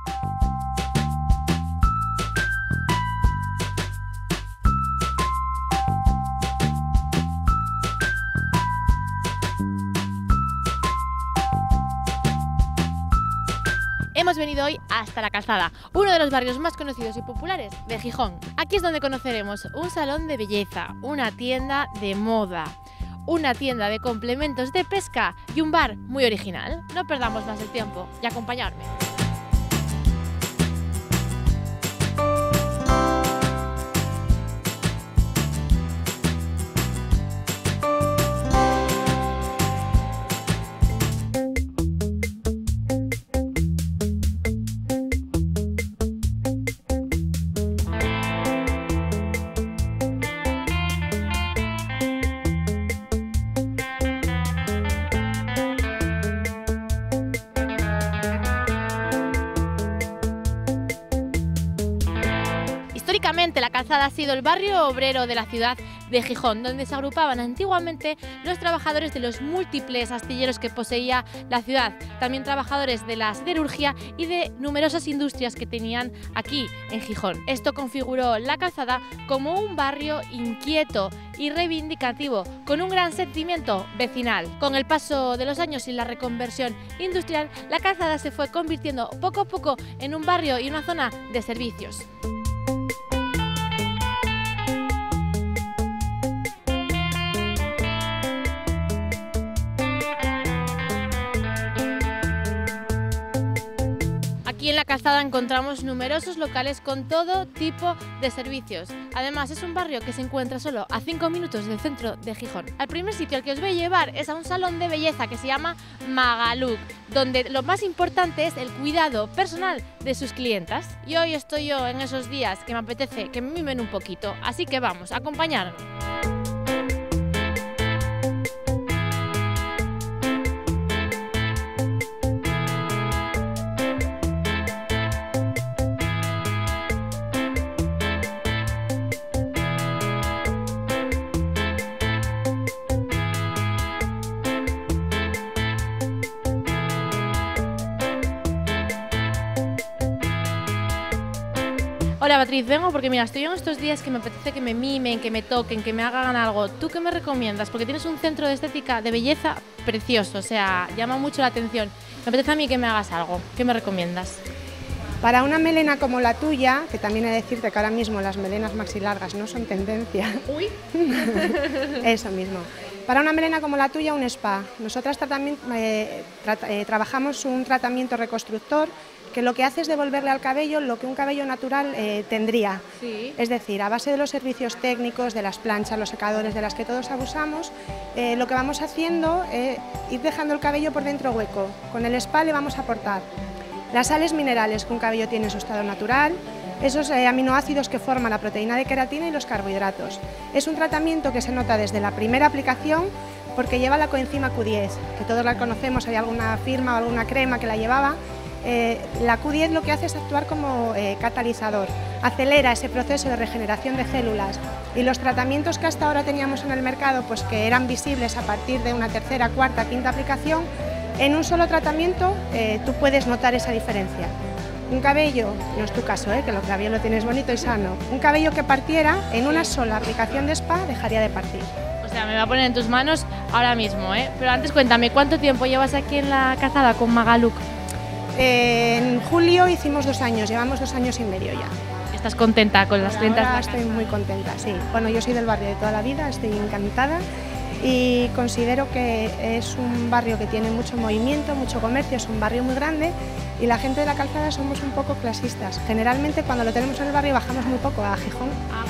Hemos venido hoy hasta La Calzada, uno de los barrios más conocidos y populares de Gijón. Aquí es donde conoceremos un salón de belleza, una tienda de moda, una tienda de complementos de pesca y un bar muy original. No perdamos más el tiempo y acompañadme. Históricamente, La Calzada ha sido el barrio obrero de la ciudad de Gijón, donde se agrupaban antiguamente los trabajadores de los múltiples astilleros que poseía la ciudad, también trabajadores de la siderurgia y de numerosas industrias que tenían aquí en Gijón. Esto configuró La Calzada como un barrio inquieto y reivindicativo, con un gran sentimiento vecinal. Con el paso de los años y la reconversión industrial, La Calzada se fue convirtiendo poco a poco en un barrio y una zona de servicios. Aquí en La Calzada encontramos numerosos locales con todo tipo de servicios. Además, es un barrio que se encuentra solo a 5 minutos del centro de Gijón. Al primer sitio al que os voy a llevar es a un salón de belleza que se llama Magaluk, donde lo más importante es el cuidado personal de sus clientas. Y hoy estoy yo en esos días que me apetece que me mimen un poquito, así que vamos, acompañadme. Hola Beatriz, vengo porque mira, estoy en estos días que me apetece que me mimen, que me toquen, que me hagan algo. ¿Tú qué me recomiendas? Porque tienes un centro de estética de belleza precioso, o sea, llama mucho la atención. Me apetece a mí que me hagas algo. ¿Qué me recomiendas? Para una melena como la tuya, que también he de decirte que ahora mismo las melenas maxilargas no son tendencia. Uy. Eso mismo. Para una melena como la tuya, un spa. Nosotras trabajamos un tratamiento reconstructor que lo que hace es devolverle al cabello lo que un cabello natural tendría. Sí. Es decir, a base de los servicios técnicos, de las planchas, los secadores de las que todos abusamos, lo que vamos haciendo es ir dejando el cabello por dentro hueco. Con el spa le vamos a aportar las sales minerales que un cabello tiene en su estado natural, esos aminoácidos que forman la proteína de queratina y los carbohidratos. Es un tratamiento que se nota desde la primera aplicación porque lleva la coenzima Q10, que todos la conocemos, hay alguna firma o alguna crema que la llevaba. La Q10 lo que hace es actuar como catalizador, acelera ese proceso de regeneración de células y los tratamientos que hasta ahora teníamos en el mercado, pues que eran visibles a partir de una tercera, cuarta, quinta aplicación, en un solo tratamiento tú puedes notar esa diferencia. Un cabello, no es tu caso, que el cabello lo tienes bonito y sano, un cabello que partiera en una sola aplicación de spa dejaría de partir. O sea, me va a poner en tus manos ahora mismo, Pero antes cuéntame, ¿cuánto tiempo llevas aquí en La Calzada con Magaluk? En julio hicimos 2 años, llevamos 2 años y medio ya. ¿Estás contenta con las clientas? Ahora estoy muy contenta, sí. Bueno, yo soy del barrio de toda la vida, estoy encantada y considero que es un barrio que tiene mucho movimiento, mucho comercio, es un barrio muy grande y la gente de La Calzada somos un poco clasistas. Generalmente cuando lo tenemos en el barrio bajamos muy poco a Gijón.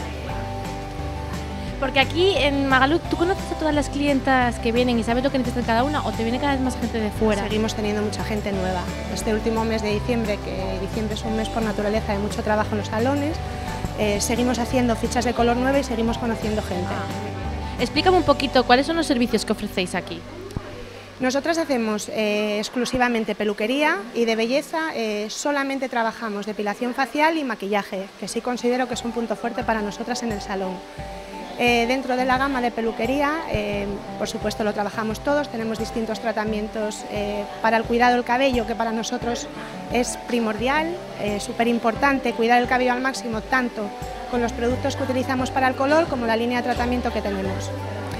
Porque aquí en Magaluk, ¿tú conoces a todas las clientas que vienen y sabes lo que necesitan cada una o te viene cada vez más gente de fuera? Seguimos teniendo mucha gente nueva. Este último mes de diciembre, que diciembre es un mes por naturaleza de mucho trabajo en los salones, seguimos haciendo fichas de color nueva y seguimos conociendo gente. Explícame un poquito, ¿cuáles son los servicios que ofrecéis aquí? Nosotras hacemos exclusivamente peluquería y de belleza solamente trabajamos depilación facial y maquillaje, que sí considero que es un punto fuerte para nosotras en el salón. Dentro de la gama de peluquería, por supuesto lo trabajamos todos, tenemos distintos tratamientos para el cuidado del cabello, que para nosotros es primordial, súper importante cuidar el cabello al máximo, tanto con los productos que utilizamos para el color como la línea de tratamiento que tenemos.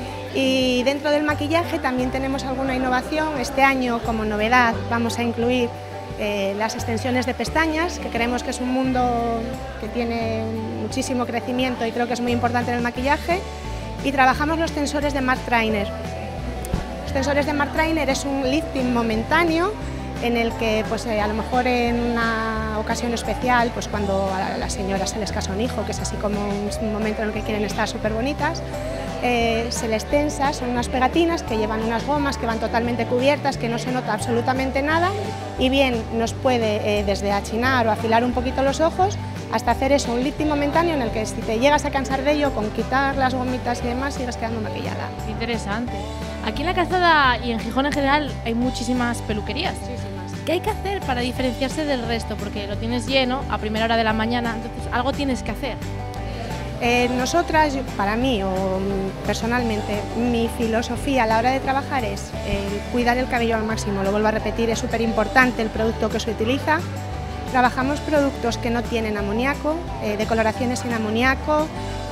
Y dentro del maquillaje también tenemos alguna innovación. Este año, como novedad, vamos a incluir las extensiones de pestañas, que creemos que es un mundo que tiene muchísimo crecimiento y creo que es muy importante en el maquillaje, y trabajamos los tensores de Mark Trainer. Los tensores de Mark Trainer es un lifting momentáneo en el que pues, a lo mejor en una ocasión especial, pues cuando a las señoras se les casa un hijo, que es así como un momento en el que quieren estar súper bonitas, se les tensa, son unas pegatinas que llevan unas gomas que van totalmente cubiertas, que no se nota absolutamente nada, y bien nos puede desde achinar o afilar un poquito los ojos hasta hacer eso, un lifting momentáneo en el que si te llegas a cansar de ello, con quitar las gomitas y demás, sigues quedando maquillada. Interesante. Aquí en la Calzada y en Gijón en general hay muchísimas peluquerías. ¿Qué hay que hacer para diferenciarse del resto? Porque lo tienes lleno a primera hora de la mañana, entonces algo tienes que hacer. Nosotras, para mí o personalmente, mi filosofía a la hora de trabajar es cuidar el cabello al máximo, lo vuelvo a repetir, es súper importante el producto que se utiliza. Trabajamos productos que no tienen amoníaco, decoloraciones sin amoníaco,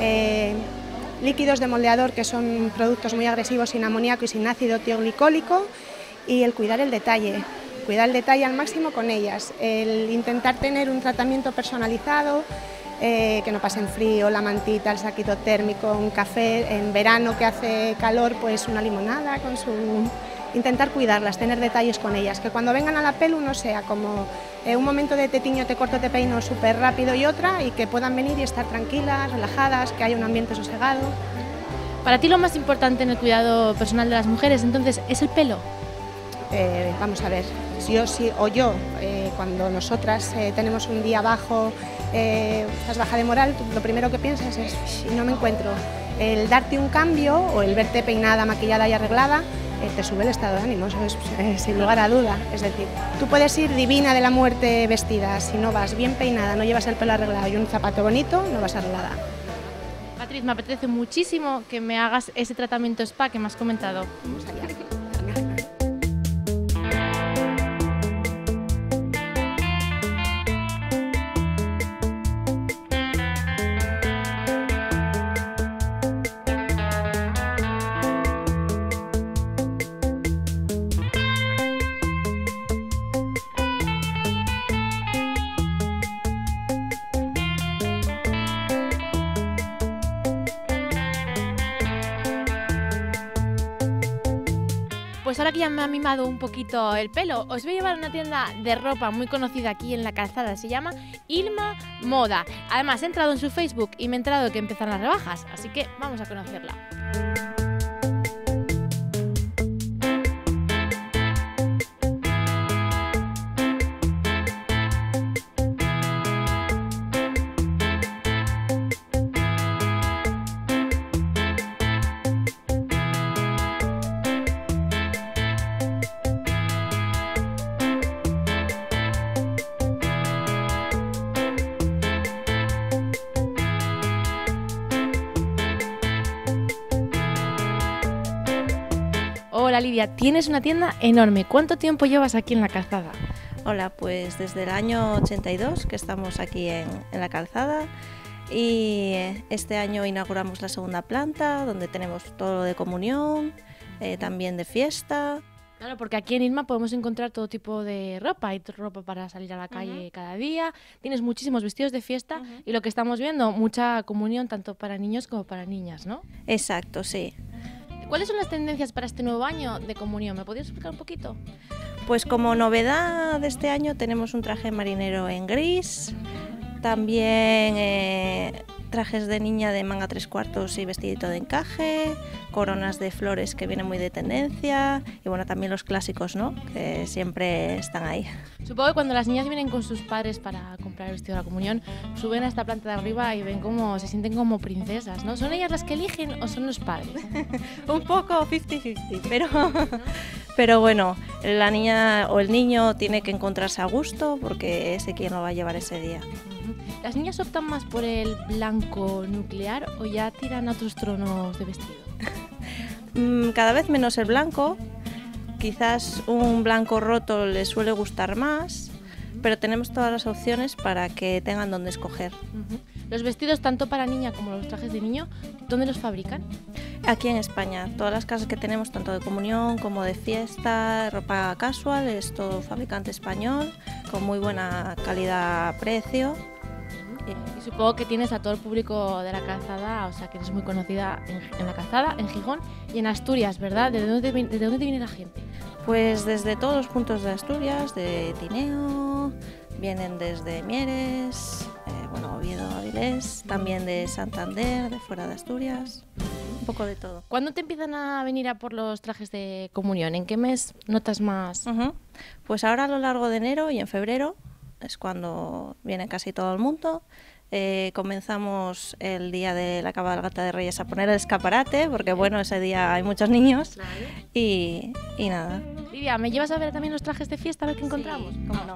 líquidos de moldeador que son productos muy agresivos sin amoníaco y sin ácido tioglicólico, y el cuidar el detalle al máximo con ellas, el intentar tener un tratamiento personalizado, que no pasen frío, la mantita, el saquito térmico, un café, en verano que hace calor pues una limonada con su... Intentar cuidarlas, tener detalles con ellas, que cuando vengan a la pelu no sea como un momento de te tiño, te corto, te peino súper rápido y otra, y que puedan venir y estar tranquilas, relajadas, que haya un ambiente sosegado. Para ti lo más importante en el cuidado personal de las mujeres, entonces, ¿es el pelo? Vamos a ver, yo, cuando nosotras tenemos un día bajo, estás baja de moral, lo primero que piensas es, no me encuentro. El darte un cambio o el verte peinada, maquillada y arreglada, te sube el estado de ánimo, eso es sin lugar a duda. Es decir, tú puedes ir divina de la muerte vestida, si no vas bien peinada, no llevas el pelo arreglado y un zapato bonito, no vas arreglada. Patriz, me apetece muchísimo que me hagas ese tratamiento spa que me has comentado. Vamos allá. Pues ahora que ya me ha mimado un poquito el pelo, os voy a llevar a una tienda de ropa muy conocida aquí en la Calzada, se llama Ilma Moda. Además he entrado en su Facebook y me he enterado de que empiezan las rebajas, así que vamos a conocerla. Hola Lidia, tienes una tienda enorme. ¿Cuánto tiempo llevas aquí en la Calzada? Hola, pues desde el año 82 que estamos aquí en la Calzada, y este año inauguramos la segunda planta donde tenemos todo de comunión, también de fiesta. Claro, porque aquí en Ilma podemos encontrar todo tipo de ropa, hay ropa para salir a la calle cada día, tienes muchísimos vestidos de fiesta y lo que estamos viendo, mucha comunión tanto para niños como para niñas, ¿no? Exacto, sí. ¿Cuáles son las tendencias para este nuevo año de comunión? ¿Me podrías explicar un poquito? Pues como novedad de este año tenemos un traje marinero en gris, también trajes de niña de manga 3/4 y vestidito de encaje, coronas de flores que vienen muy de tendencia, y bueno, también los clásicos, ¿no?, que siempre están ahí. Supongo que cuando las niñas vienen con sus padres para comprar el vestido de la comunión, suben a esta planta de arriba y ven cómo se sienten como princesas, ¿no? ¿Son ellas las que eligen o son los padres? Un poco 50-50, Pero bueno, la niña o el niño tiene que encontrarse a gusto porque es quien lo va a llevar ese día. ¿Las niñas optan más por el blanco nuclear o ya tiran a otros tonos de vestido? Cada vez menos el blanco, quizás un blanco roto les suele gustar más, pero tenemos todas las opciones para que tengan donde escoger. Los vestidos, tanto para niña como los trajes de niño, ¿dónde los fabrican? Aquí en España, todas las casas que tenemos, tanto de comunión como de fiesta, ropa casual, es todo fabricante español, con muy buena calidad-precio. Y supongo que tienes a todo el público de la calzada, o sea que eres muy conocida en la calzada, en Gijón y en Asturias, ¿verdad? ¿De dónde te viene la gente? Pues desde todos los puntos de Asturias, de Tineo, vienen desde Mieres, Oviedo, Avilés, también de Santander, de fuera de Asturias, un poco de todo. ¿Cuándo te empiezan a venir a por los trajes de comunión? ¿En qué mes notas más? Pues ahora a lo largo de enero y en febrero es cuando viene casi todo el mundo. Comenzamos el día de la cabalgata de Reyes a poner el escaparate, porque bueno, ese día hay muchos niños. Y nada. Lidia, ¿me llevas a ver también los trajes de fiesta a ver qué encontramos? Sí, cómo no.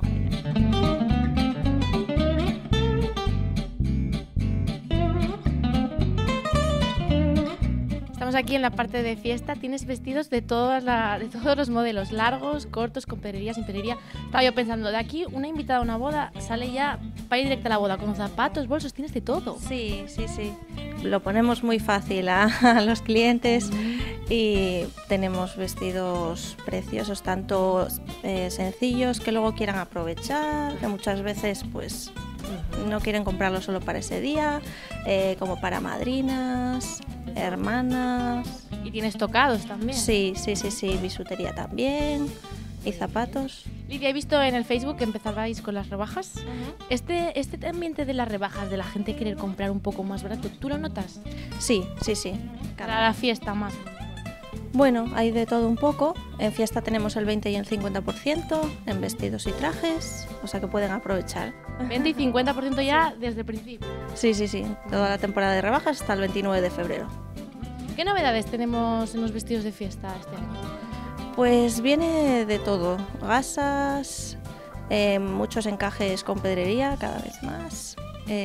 Estamos aquí en la parte de fiesta. Tienes vestidos de todos los modelos, largos, cortos, con pedrería, sin pedrería. Estaba yo pensando, de aquí una invitada a una boda sale ya para ir directa a la boda, con zapatos, bolsos, tienes de todo. Sí. Lo ponemos muy fácil a los clientes y tenemos vestidos preciosos, tanto sencillos que luego quieran aprovechar, que muchas veces pues no quieren comprarlo solo para ese día, como para madrinas, hermanas. ¿Y tienes tocados también? Sí, bisutería también y zapatos. Lidia, he visto en el Facebook que empezabais con las rebajas. Este ambiente de las rebajas, de la gente querer comprar un poco más barato, ¿tú lo notas? Sí. Para la fiesta más. Bueno, hay de todo un poco. En fiesta tenemos el 20 y el 50%, en vestidos y trajes, o sea que pueden aprovechar. 20 y 50% ya desde el principio. Sí. Toda la temporada de rebajas hasta el 29 de febrero. ¿Qué novedades tenemos en los vestidos de fiesta este año? Pues viene de todo. Gasas, muchos encajes con pedrería cada vez más.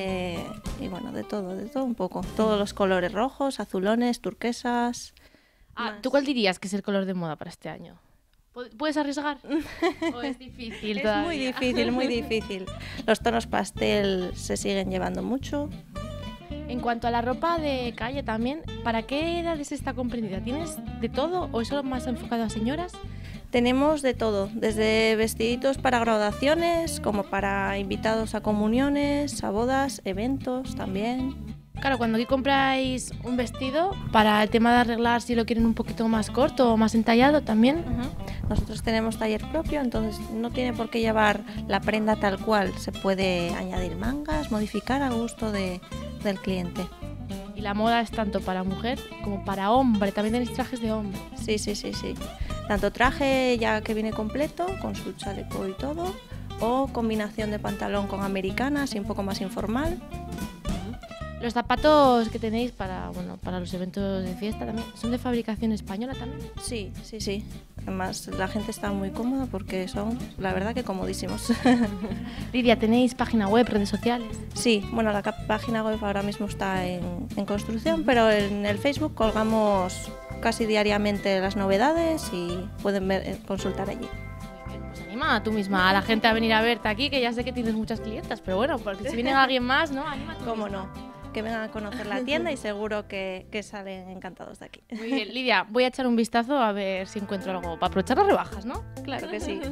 Y bueno, de todo un poco. Todos los colores rojos, azulones, turquesas. ¿Tú cuál dirías que es el color de moda para este año? ¿Puedes arriesgar? ¿O es difícil todavía? Es muy difícil. Los tonos pastel se siguen llevando mucho. En cuanto a la ropa de calle también, ¿para qué edades está comprendida? ¿Tienes de todo o es solo más enfocado a señoras? Tenemos de todo, desde vestiditos para graduaciones, como para invitados a comuniones, a bodas, eventos también. Claro, cuando aquí compráis un vestido, para el tema de arreglar si lo quieren un poquito más corto o más entallado también. Nosotros tenemos taller propio, entonces no tiene por qué llevar la prenda tal cual. Se puede añadir mangas, modificar a gusto del cliente. Y la moda es tanto para mujer como para hombre, también tenéis trajes de hombre. Sí. Tanto traje ya que viene completo, con su chaleco y todo, o combinación de pantalón con americanas y un poco más informal. Los zapatos que tenéis para los eventos de fiesta también, ¿son de fabricación española también? Sí. Además, la gente está muy cómoda porque son, la verdad, que comodísimos. Lidia, ¿tenéis página web, redes sociales? Sí, bueno, la página web ahora mismo está en construcción, pero en el Facebook colgamos casi diariamente las novedades y pueden consultar allí. Pues anima tú misma a la gente a venir a verte aquí, que ya sé que tienes muchas clientas, pero bueno, porque si viene alguien más, ¿no? Anima tú ¿Cómo misma. no? Que vengan a conocer la tienda y seguro que salen encantados de aquí. Muy bien, Lidia, voy a echar un vistazo a ver si encuentro algo para aprovechar las rebajas, ¿no? Claro que sí.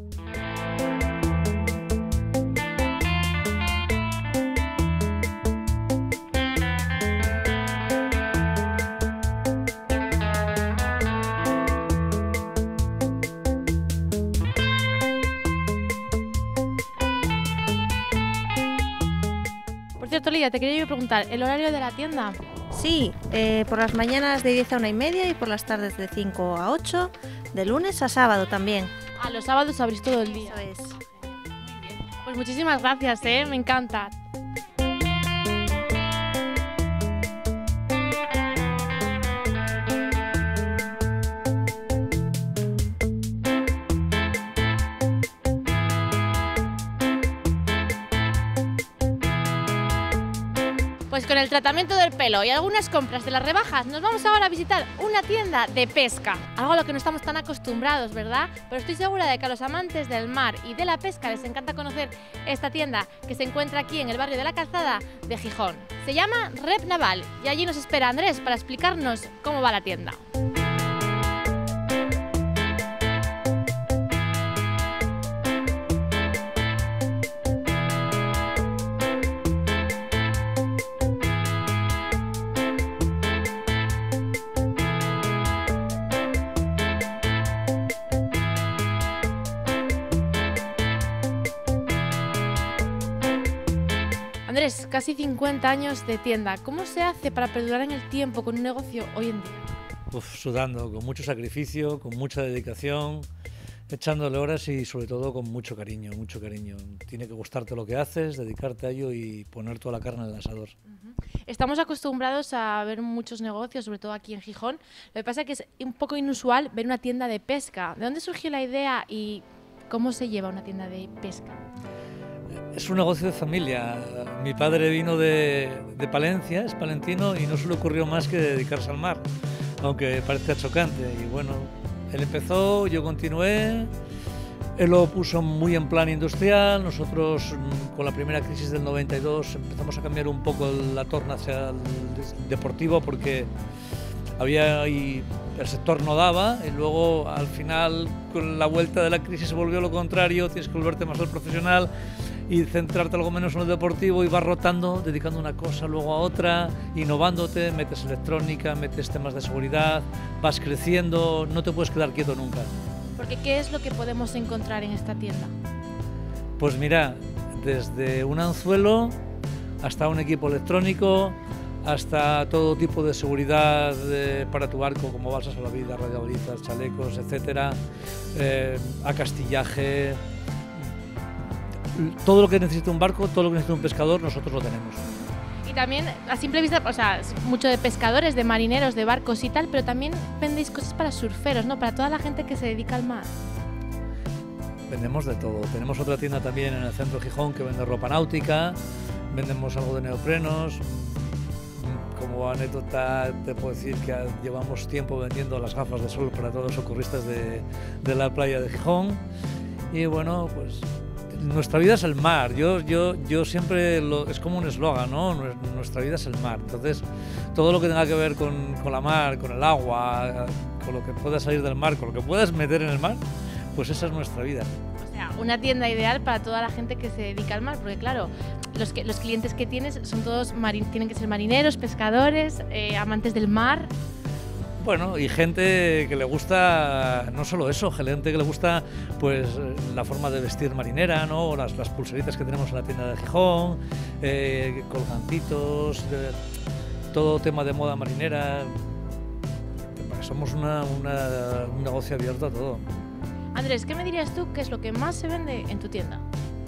Por cierto, Lidia, te quería yo preguntar, ¿el horario de la tienda? Sí, por las mañanas de 10 a 1:30 y por las tardes de 5 a 8, de lunes a sábado también. Los sábados abrís todo el día. Eso es. Pues muchísimas gracias, me encanta. Pues con el tratamiento del pelo y algunas compras de las rebajas, nos vamos ahora a visitar una tienda de pesca. Algo a lo que no estamos tan acostumbrados, ¿verdad? Pero estoy segura de que a los amantes del mar y de la pesca les encanta conocer esta tienda que se encuentra aquí en el barrio de la Calzada de Gijón. Se llama Rep Naval y allí nos espera Andrés para explicarnos cómo va la tienda. Andrés, casi 50 años de tienda. ¿Cómo se hace para perdurar en el tiempo con un negocio hoy en día? Sudando, con mucho sacrificio, con mucha dedicación, echándole horas y sobre todo con mucho cariño, mucho cariño. Tiene que gustarte lo que haces, dedicarte a ello y poner toda la carne en el asador. Estamos acostumbrados a ver muchos negocios, sobre todo aquí en Gijón. Lo que pasa es que es un poco inusual ver una tienda de pesca. ¿De dónde surgió la idea y cómo se lleva una tienda de pesca? Es un negocio de familia. Mi padre vino de Palencia, es palentino, y no se le ocurrió más que dedicarse al mar, aunque parezca chocante. Y bueno, él empezó, yo continué, él lo puso muy en plan industrial. Nosotros, con la primera crisis del 92, empezamos a cambiar un poco la torna hacia el deportivo porque el sector no daba, y luego al final, con la vuelta de la crisis, se volvió lo contrario. Tienes que volverte más al profesional y centrarte algo menos en el deportivo, y vas rotando, dedicando una cosa luego a otra, innovándote, metes electrónica, metes temas de seguridad, vas creciendo, no te puedes quedar quieto nunca. Porque ¿qué es lo que podemos encontrar en esta tienda? Pues mira, desde un anzuelo hasta un equipo electrónico, hasta todo tipo de seguridad para tu barco, como balsas salvavidas, radiabalizas, chalecos, etcétera, acastillaje. Todo lo que necesita un barco, todo lo que necesita un pescador, nosotros lo tenemos. Y también, a simple vista, o sea, es mucho de pescadores, de marineros, de barcos y tal, pero también vendéis cosas para surferos, ¿no? Para toda la gente que se dedica al mar. Vendemos de todo. Tenemos otra tienda también en el centro de Gijón que vende ropa náutica, vendemos algo de neoprenos. Como anécdota te puedo decir que llevamos tiempo vendiendo las gafas de sol para todos los socorristas de la playa de Gijón. Y bueno, pues nuestra vida es el mar. Yo siempre es como un eslogan, ¿no? Nuestra vida es el mar. Entonces, todo lo que tenga que ver con la mar, con el agua, con lo que pueda salir del mar, con lo que puedas meter en el mar, pues esa es nuestra vida. O sea, una tienda ideal para toda la gente que se dedica al mar, porque claro, los clientes que tienes son todos tienen que ser marineros, pescadores, amantes del mar. Bueno, y gente que le gusta, no solo eso, gente que le gusta pues la forma de vestir marinera, ¿no? Las pulseritas que tenemos en la tienda de Gijón, colgantitos, todo tema de moda marinera. Somos un negocio abierto a todo. Andrés, ¿qué me dirías tú que es lo que más se vende en tu tienda?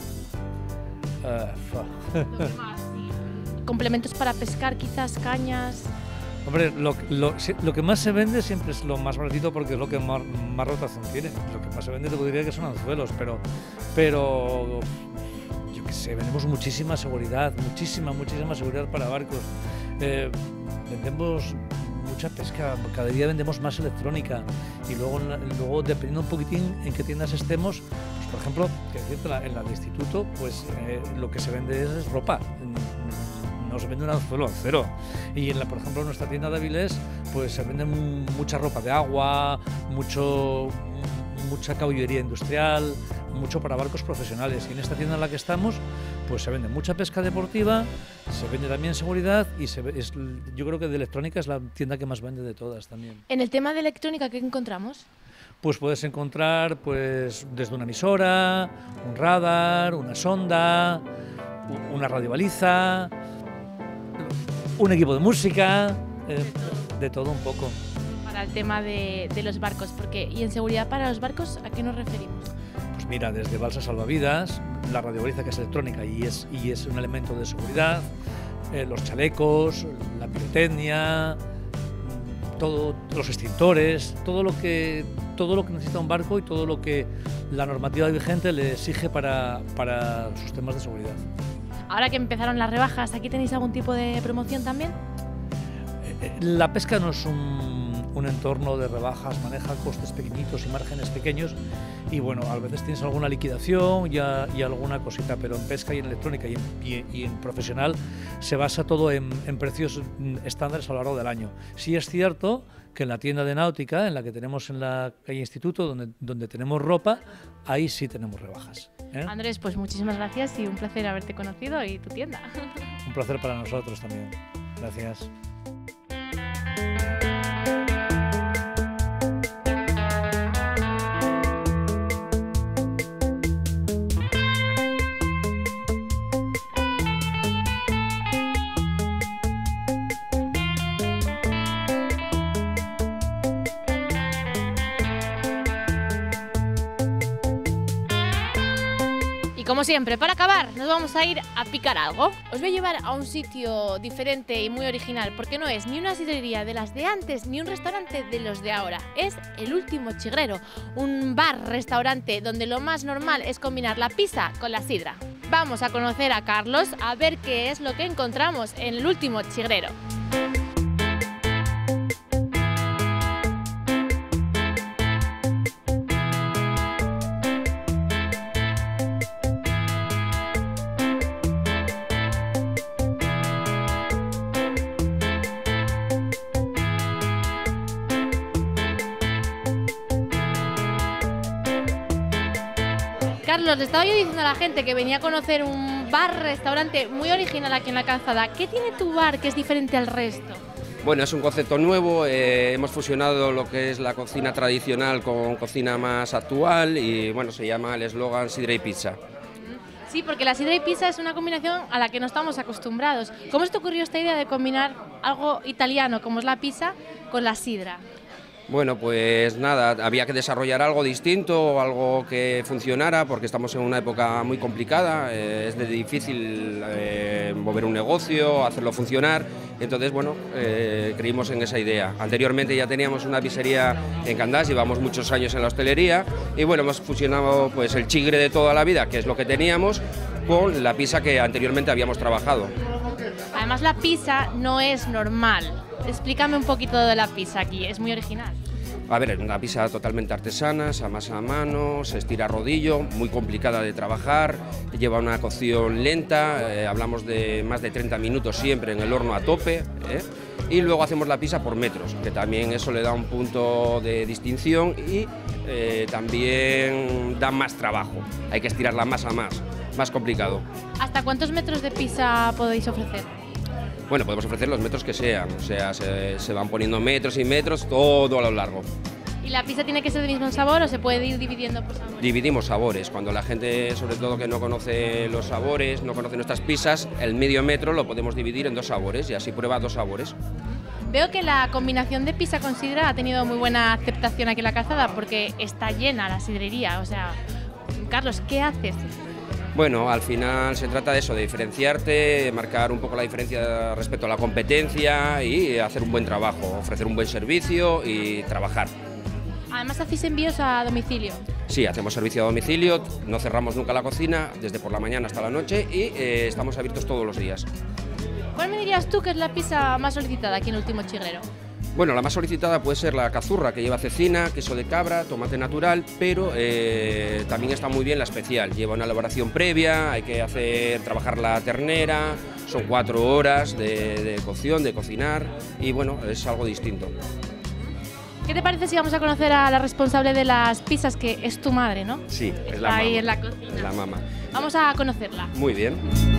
Lo que más, sí. Complementos para pescar, quizás cañas. Hombre, lo que más se vende siempre es lo más baratito, porque es lo que más rotación tiene. Lo que más se vende te diría que son anzuelos, pero yo qué sé, vendemos muchísima seguridad, muchísima seguridad para barcos. Vendemos mucha pesca, cada día vendemos más electrónica, y luego dependiendo un poquitín en qué tiendas estemos, pues por ejemplo, en la de instituto, pues lo que se vende es ropa. No se vende un anzuelo al cero. Y por ejemplo, en nuestra tienda de Avilés, pues se vende mucha ropa de agua, mucha caballería industrial, mucho para barcos profesionales. Y en esta tienda en la que estamos, pues se vende mucha pesca deportiva, se vende también seguridad, y yo creo que de electrónica es la tienda que más vende de todas también. En el tema de electrónica, ¿qué encontramos? Pues puedes encontrar pues desde una emisora, un radar, una sonda, una radiobaliza, un equipo de música, de todo un poco. Para el tema de los barcos, ¿y en seguridad para los barcos a qué nos referimos? Pues mira, desde balsas salvavidas, la radiobaliza, que es electrónica y es un elemento de seguridad, los chalecos, la pirotecnia, los extintores, todo lo que necesita un barco y todo lo que la normativa vigente le exige para sus temas de seguridad. ahora que empezaron las rebajas, ¿aquí tenéis algún tipo de promoción también? La pesca no es un entorno de rebajas, maneja costes pequeñitos y márgenes pequeños y bueno, a veces tienes alguna liquidación y alguna cosita, pero en pesca y en electrónica y en profesional se basa todo en precios estándares a lo largo del año. Sí es cierto que en la tienda de náutica, en la que tenemos en la calle Instituto, donde tenemos ropa, ahí sí tenemos rebajas. Andrés, pues muchísimas gracias y un placer haberte conocido y tu tienda. Un placer para nosotros también. Gracias. Y como siempre, para acabar, nos vamos a ir a picar algo. Os voy a llevar a un sitio diferente y muy original, porque no es ni una sidrería de las de antes, ni un restaurante de los de ahora. Es El Último Chigrero, un bar-restaurante donde lo más normal es combinar la pizza con la sidra. Vamos a conocer a Carlos, a ver qué es lo que encontramos en El Último Chigrero. Carlos, le estaba yo diciendo a la gente que venía a conocer un bar-restaurante muy original aquí en la calzada. ¿Qué tiene tu bar que es diferente al resto? Bueno, es un concepto nuevo, hemos fusionado lo que es la cocina tradicional con cocina más actual y bueno, se llama el eslogan Sidra y Pizza. Sí, porque la sidra y pizza es una combinación a la que no estamos acostumbrados. ¿Cómo se te ocurrió esta idea de combinar algo italiano como es la pizza con la sidra? Bueno, pues nada, había que desarrollar algo distinto, algo que funcionara, porque estamos en una época muy complicada, es de difícil mover un negocio, hacerlo funcionar, entonces bueno, creímos en esa idea. Anteriormente ya teníamos una pizzería en Candás, llevamos muchos años en la hostelería y bueno, hemos fusionado pues el chigre de toda la vida, que es lo que teníamos, con la pizza que anteriormente habíamos trabajado. Además la pizza no es normal. Explícame un poquito de la pizza aquí, es muy original. A ver, es una pizza totalmente artesana, se amasa a mano, se estira a rodillo, muy complicada de trabajar, lleva una cocción lenta, hablamos de más de 30 minutos siempre en el horno a tope, y luego hacemos la pizza por metros, que también eso le da un punto de distinción y también da más trabajo, hay que estirar la masa más complicado. ¿Hasta cuántos metros de pizza podéis ofrecer? Bueno, podemos ofrecer los metros que sean, o sea, se van poniendo metros y metros todo a lo largo. ¿Y la pizza tiene que ser del mismo sabor o se puede ir dividiendo por sabores? Dividimos sabores, cuando la gente, sobre todo que no conoce los sabores, no conoce nuestras pizzas, el medio metro lo podemos dividir en 2 sabores y así prueba 2 sabores. Veo que la combinación de pizza con sidra ha tenido muy buena aceptación aquí en la calzada porque está llena la sidrería, o sea, Carlos, ¿qué haces? Bueno, al final se trata de eso, de diferenciarte, marcar un poco la diferencia respecto a la competencia y hacer un buen trabajo, ofrecer un buen servicio y trabajar. Además hacéis envíos a domicilio. Sí, hacemos servicio a domicilio, no cerramos nunca la cocina, desde por la mañana hasta la noche y estamos abiertos todos los días. ¿Cuál me dirías tú que es la pizza más solicitada aquí en El Último Chigrero? Bueno, la más solicitada puede ser la cazurra, que lleva cecina, queso de cabra, tomate natural, pero también está muy bien la especial. Lleva una elaboración previa, hay que trabajar la ternera, son 4 horas de cocción, de cocinar, y bueno, es algo distinto. ¿Qué te parece si vamos a conocer a la responsable de las pizzas, que es tu madre, ¿no? Sí, es la mamá. Ahí mamá. en la cocina. Es la mamá. Vamos a conocerla. Muy bien.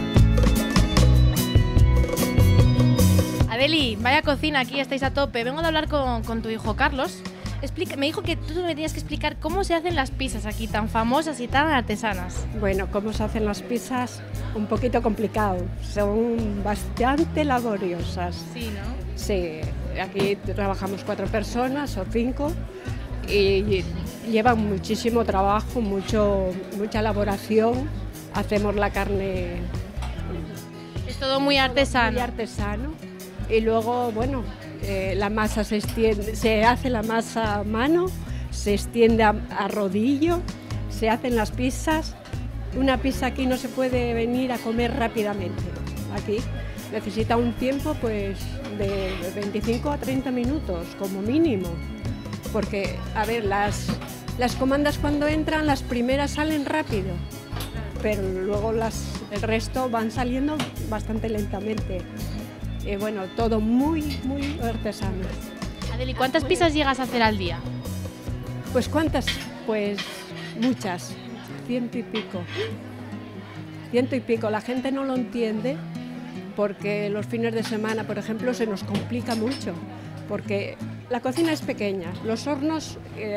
Adeli, vaya cocina, aquí estáis a tope. Vengo de hablar con tu hijo Carlos. Me dijo que tú me tenías que explicar cómo se hacen las pizzas aquí tan famosas y tan artesanas. Bueno, cómo se hacen las pizzas, un poquito complicado, son bastante laboriosas. Sí, ¿no? Sí, aquí trabajamos 4 personas o 5 y llevan muchísimo trabajo, mucha elaboración. Hacemos la carne. Es todo muy artesano. Muy artesano. Y luego, bueno, la masa se hace la masa a mano, se extiende a rodillo, se hacen las pizzas una pizza aquí no se puede venir a comer rápidamente. Aquí necesita un tiempo pues de 25 a 30 minutos como mínimo. Porque, a ver, las comandas cuando entran, las primeras salen rápido, pero luego el resto van saliendo bastante lentamente. Bueno, todo muy, muy artesano. Adeli, ¿cuántas pizzas llegas a hacer al día? Pues ¿cuántas? Pues muchas, 100 y pico. 100 y pico, la gente no lo entiende porque los fines de semana, por ejemplo, se nos complica mucho, porque la cocina es pequeña, los hornos,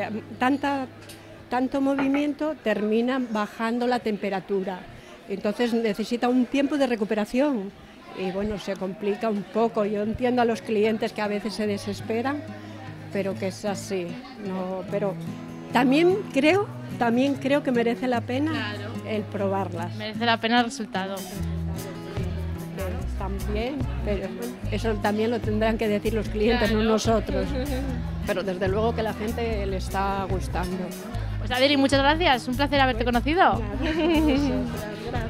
tanto movimiento, terminan bajando la temperatura, entonces necesita un tiempo de recuperación y bueno, se complica un poco. Yo entiendo a los clientes que a veces se desesperan, pero que es así, no, pero también creo que merece la pena el probarlas. Merece la pena el resultado. También, pero eso también lo tendrán que decir los clientes, no nosotros. Pero desde luego que la gente le está gustando. Pues Adeli, muchas gracias, un placer haberte conocido. Gracias.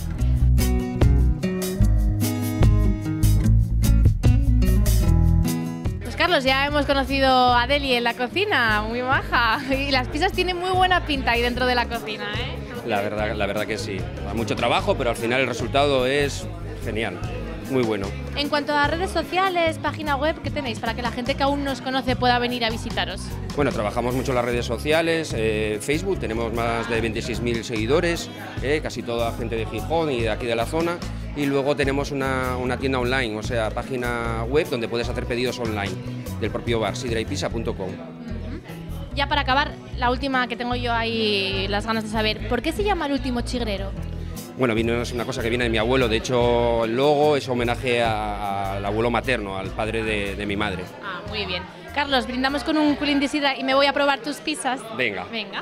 Pues Carlos, ya hemos conocido a Adeli en la cocina, muy maja. Y las pizzas tienen muy buena pinta ahí dentro de la cocina, ¿eh? La verdad que sí. Da mucho trabajo, pero al final el resultado es genial, muy bueno. En cuanto a redes sociales, página web, ¿qué tenéis para que la gente que aún no os conoce pueda venir a visitaros? Bueno, trabajamos mucho en las redes sociales, Facebook, tenemos más de 26.000 seguidores, casi toda gente de Gijón y de aquí de la zona, y luego tenemos una tienda online, o sea, página web donde puedes hacer pedidos online del propio bar, sidraypizza.com. Ya para acabar, la última que tengo yo ahí las ganas de saber, ¿por qué se llama El Último Chigrero? Bueno, es una cosa que viene de mi abuelo, de hecho el logo es homenaje al abuelo materno, al padre de mi madre. Ah, muy bien. Carlos, brindamos con un culín de sidra y me voy a probar tus pizzas. Venga. Venga.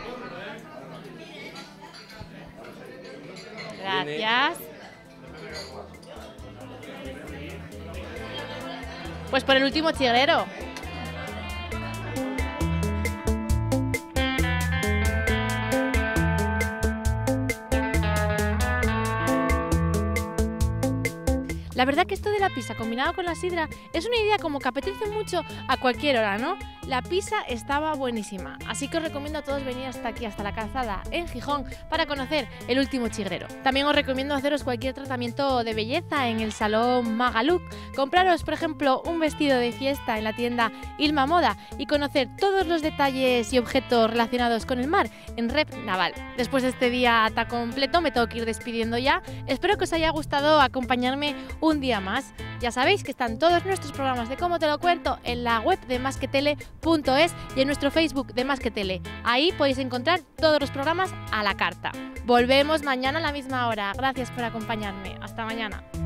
Gracias. Pues por El Último Chigrero. La verdad que esto de la pizza combinado con la sidra es una idea como que apetece mucho a cualquier hora, ¿no? La pizza estaba buenísima, así que os recomiendo a todos venir hasta aquí, hasta la calzada, en Gijón, para conocer El Último Chigrero. También os recomiendo haceros cualquier tratamiento de belleza en el salón Magaluk, compraros, por ejemplo, un vestido de fiesta en la tienda Ilma Moda y conocer todos los detalles y objetos relacionados con el mar en Rep Naval. Después de este día tan completo me tengo que ir despidiendo ya. Espero que os haya gustado acompañarme un día más. Ya sabéis que están todos nuestros programas de Cómo te lo cuento en la web de masquetele.es y en nuestro Facebook de Más que Tele. Ahí podéis encontrar todos los programas a la carta. Volvemos mañana a la misma hora. Gracias por acompañarme. Hasta mañana.